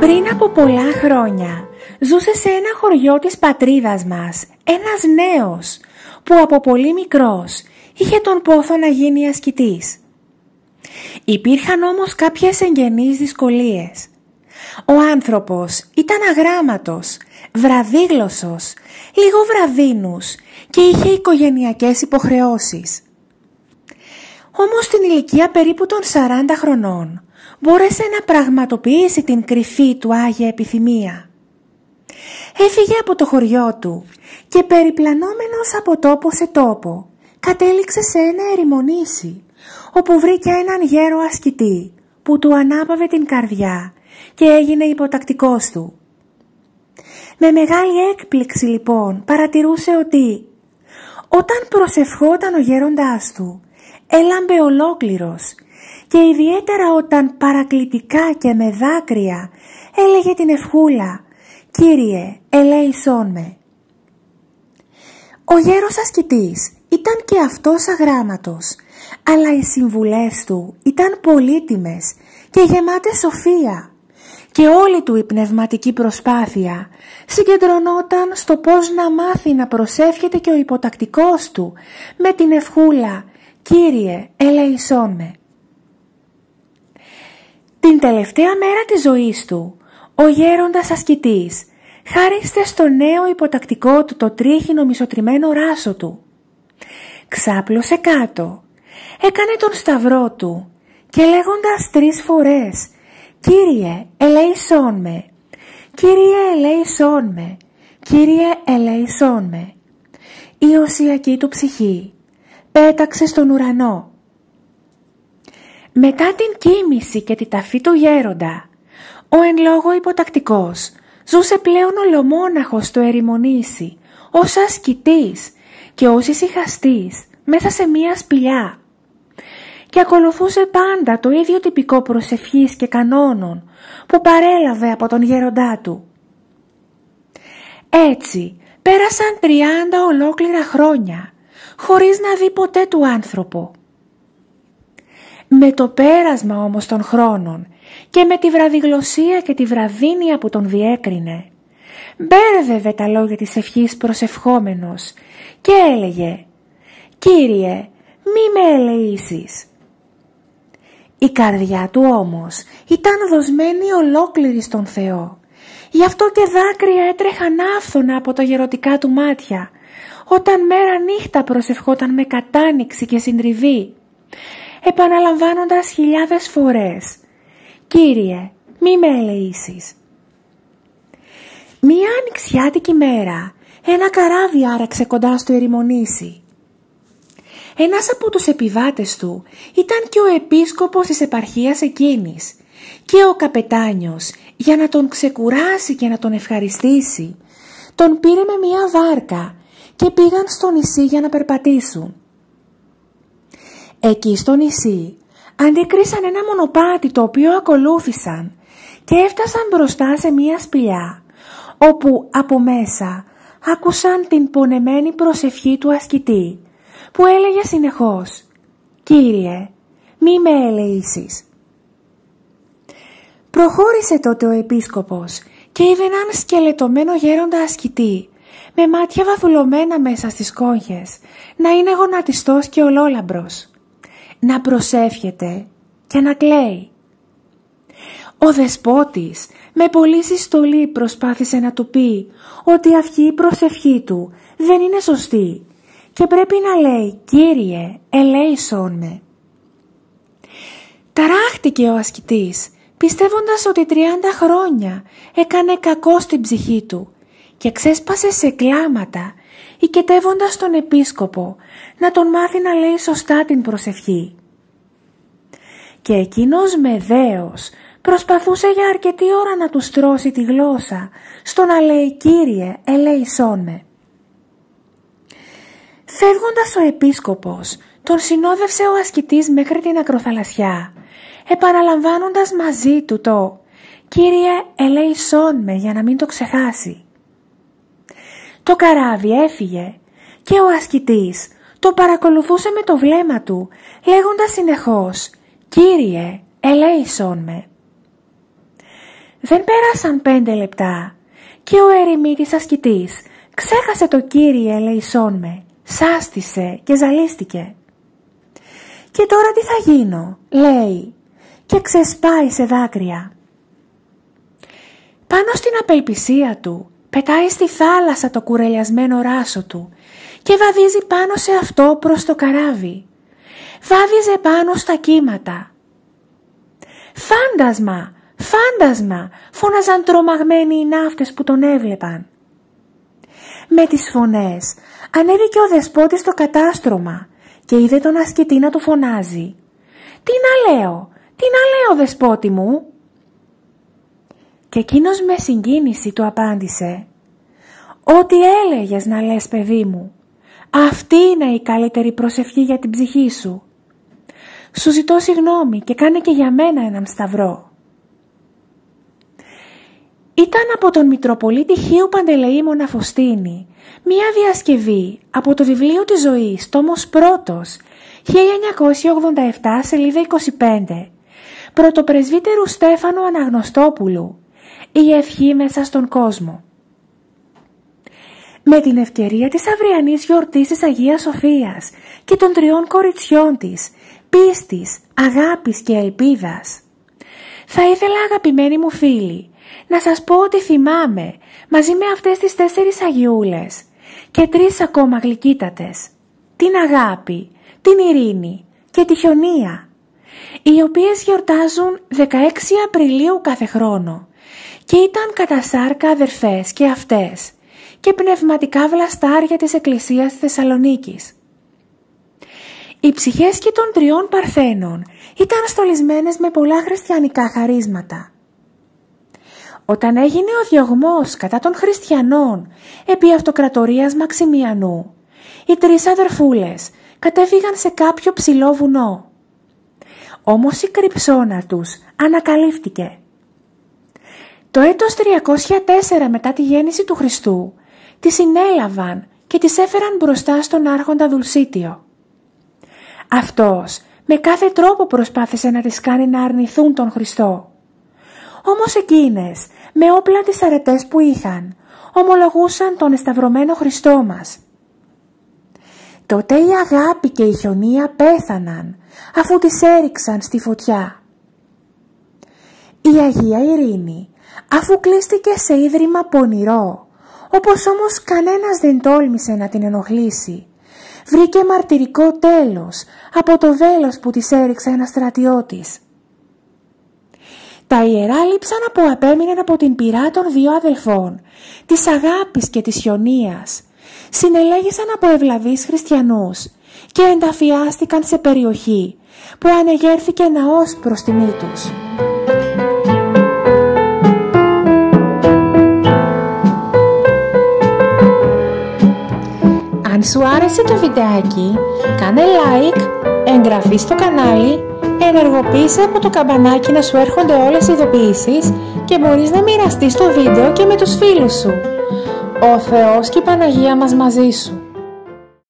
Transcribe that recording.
Πριν από πολλά χρόνια ζούσε σε ένα χωριό της πατρίδας μας ένας νέος που από πολύ μικρός είχε τον πόθο να γίνει ασκητής. Υπήρχαν όμως κάποιες εγγενείς δυσκολίες. Ο άνθρωπος ήταν αγράμματος, βραδύγλωσσος, λίγο βραδύνους και είχε οικογενειακές υποχρεώσεις. Όμως στην ηλικία περίπου των 40 χρονών μπόρεσε να πραγματοποιήσει την κρυφή του άγια επιθυμία. Έφυγε από το χωριό του και περιπλανόμενος από τόπο σε τόπο κατέληξε σε ένα ερημονήσι, όπου βρήκε έναν γέρο ασκητή που του ανάπαυε την καρδιά και έγινε υποτακτικός του. Με μεγάλη έκπληξη λοιπόν παρατηρούσε ότι όταν προσευχόταν ο γέροντάς του έλαμπε ολόκληρος και ιδιαίτερα όταν παρακλητικά και με δάκρυα έλεγε την ευχούλα «Κύριε, ελέησόν με». Ο γέρος ασκητής ήταν και αυτός αγράμματος, αλλά οι συμβουλές του ήταν πολύτιμες και γεμάτες σοφία και όλη του η πνευματική προσπάθεια συγκεντρωνόταν στο πώς να μάθει να προσεύχεται και ο υποτακτικός του με την ευχούλα «Κύριε, ελέησόν με». Την τελευταία μέρα της ζωής του, ο γέροντας ασκητής χάριστε στο νέο υποτακτικό του το τρίχινο μισοτριμμένο ράσο του. Ξάπλωσε κάτω, έκανε τον σταυρό του και λέγοντας 3 φορές «Κύριε, ελέησόν με, Κύριε, ελέησόν με, Κύριε, ελέησόν με», η οσιακή του ψυχή πέταξε στον ουρανό. Μετά την κοίμηση και τη ταφή του γέροντα, ο εν λόγω υποτακτικός ζούσε πλέον ολομόναχος στο ερημονήσι, ως ασκητής και ως ησυχαστής μέσα σε μία σπηλιά, και ακολουθούσε πάντα το ίδιο τυπικό προσευχής και κανόνων που παρέλαβε από τον γέροντά του. Έτσι πέρασαν 30 ολόκληρα χρόνια χωρίς να δει ποτέ του άνθρωπο. Με το πέρασμα όμως των χρόνων και με τη βραδιγλωσσία και τη βραδύνεια που τον διέκρινε, μπέρδευε τα λόγια της ευχής προσευχόμενος και έλεγε «Κύριε, μη με ελεήσεις». Η καρδιά του όμως ήταν δοσμένη ολόκληρη στον Θεό, γι' αυτό και δάκρυα έτρεχαν άφθονα από τα γερωτικά του μάτια όταν μέρα νύχτα προσευχόταν με κατάνοιξη και συντριβή, επαναλαμβάνοντας χιλιάδες φορές «Κύριε, μη με ελεήσεις». Μία ανοιξιάτικη μέρα ένα καράβι άραξε κοντά στο ερημονήσι. Ένας από τους επιβάτες του ήταν και ο επίσκοπος της επαρχίας εκείνης και ο καπετάνιος, για να τον ξεκουράσει και να τον ευχαριστήσει, τον πήρε με μία βάρκα και πήγαν στο νησί για να περπατήσουν. Εκεί στο νησί αντίκρισαν ένα μονοπάτι το οποίο ακολούθησαν και έφτασαν μπροστά σε μία σπηλιά, όπου από μέσα άκουσαν την πονεμένη προσευχή του ασκητή που έλεγε συνεχώς «Κύριε, μη με ελεήσεις». Προχώρησε τότε ο επίσκοπος και είδε έναν σκελετωμένο γέροντα ασκητή με μάτια βαθουλωμένα μέσα στις κόγχες να είναι γονατιστός και ολόλαμπρος, να προσεύχεται και να κλαίει. Ο δεσπότης με πολλή συστολή προσπάθησε να του πει ότι αυτή η προσευχή του δεν είναι σωστή και πρέπει να λέει «Κύριε, ελέησόν με». Ταράχτηκε ο ασκητής, πιστεύοντας ότι 30 χρόνια έκανε κακό στην ψυχή του και ξέσπασε σε κλάματα, οικετεύοντας τον επίσκοπο να τον μάθει να λέει σωστά την προσευχή. Και εκείνος με δέος προσπαθούσε για αρκετή ώρα να του στρώσει τη γλώσσα στο να λέει «Κύριε, ελέησόν με». Φεύγοντας ο επίσκοπος, τον συνόδευσε ο ασκητής μέχρι την ακροθαλασσιά, επαναλαμβάνοντας μαζί του το «Κύριε, ελέησόν με» για να μην το ξεχάσει. Το καράβι έφυγε και ο ασκητής το παρακολουθούσε με το βλέμμα του, λέγοντας συνεχώς «Κύριε, ελέησόν με». Δεν πέρασαν 5 λεπτά και ο ερημίτης ασκητής ξέχασε το «Κύριε ελεησόν με», σάστησε και ζαλίστηκε. «Και τώρα τι θα γίνω», λέει, και ξεσπάει σε δάκρυα. Πάνω στην απελπισία του πετάει στη θάλασσα το κουρελιασμένο ράσο του και βαδίζει πάνω σε αυτό προς το καράβι. Βάδιζε πάνω στα κύματα. «Φάντασμα! Φάντασμα!» φώναζαν τρομαγμένοι οι ναύτες που τον έβλεπαν. Με τις φωνές ανέβηκε ο δεσπότης στο κατάστρωμα και είδε τον ασκητή να του φωνάζει. «Τι να λέω, τι να λέω, δεσπότη μου?» Και εκείνος με συγκίνηση του απάντησε. «Ό,τι έλεγες να λες, παιδί μου. Αυτή είναι η καλύτερη προσευχή για την ψυχή σου. Σου ζητώ συγγνώμη και κάνε και για μένα έναν σταυρό». Ήταν από τον Μητροπολίτη Χίου Παντελεήμονα Φωστίνη μία διασκευή από το βιβλίο της ζωής, τόμος 1, 1987, σελίδα 25, πρωτοπρεσβύτερου Στέφανου Αναγνωστόπουλου, «Η ευχή μέσα στον κόσμο». Με την ευκαιρία της αυριανής γιορτής της Αγίας Σοφίας και των 3 κοριτσιών της, πίστης, αγάπης και ελπίδας, θα ήθελα, αγαπημένοι μου φίλοι, να σας πω ότι θυμάμαι μαζί με αυτές τις 4 Αγιούλες και 3 ακόμα γλυκύτατες, την Αγάπη, την Ειρήνη και τη Χιονία, οι οποίες γιορτάζουν 16 Απριλίου κάθε χρόνο και ήταν κατά σάρκα αδερφές και αυτές και πνευματικά βλαστάρια της Εκκλησίας της Θεσσαλονίκης. Οι ψυχές και των 3 Παρθένων ήταν στολισμένες με πολλά χριστιανικά χαρίσματα. Όταν έγινε ο διωγμός κατά των χριστιανών επί αυτοκρατορίας Μαξιμιανού, οι 3 αδερφούλες κατέφυγαν σε κάποιο ψηλό βουνό. Όμως η κρυψώνα τους ανακαλύφθηκε. Το έτος 304 μετά τη γέννηση του Χριστού, τις συνέλαβαν και τις έφεραν μπροστά στον άρχοντα Δουλσίτιο. Αυτός με κάθε τρόπο προσπάθησε να τις κάνει να αρνηθούν τον Χριστό. Όμως εκείνες, με όπλα τις αρετές που είχαν, ομολογούσαν τον εσταυρωμένο Χριστό μας. Τότε η Αγάπη και η Χιονία πέθαναν, αφού τις έριξαν στη φωτιά. Η Αγία Ειρήνη, αφού κλείστηκε σε ίδρυμα πονηρό, όπως όμως κανένας δεν τόλμησε να την ενοχλήσει, βρήκε μαρτυρικό τέλος από το βέλος που της έριξε ένας στρατιώτης. Τα ιερά λείψαν που απέμειναν από την πυρά των 2 αδελφών, της Αγάπης και της Χιονίας, συνελέγησαν από ευλαβείς χριστιανούς και ενταφιάστηκαν σε περιοχή που ανεγέρθηκε ναός προς τιμή τους. Αν σου άρεσε το βιντεάκι, κάνε like, εγγραφή στο κανάλι, ενεργοποίησε από το καμπανάκι να σου έρχονται όλες οι ειδοποιήσεις και μπορείς να μοιραστείς το βίντεο και με τους φίλους σου. Ο Θεός και η Παναγία μας μαζί σου.